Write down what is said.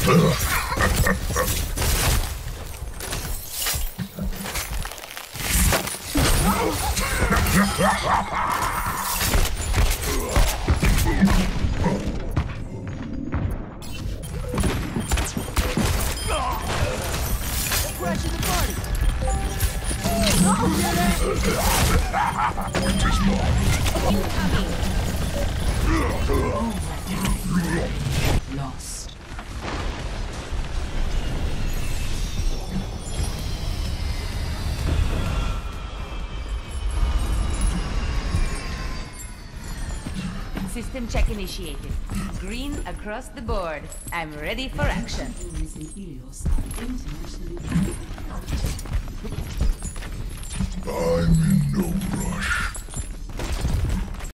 Lost. System check initiated. Green across the board. I'm ready for action. I'm in no rush.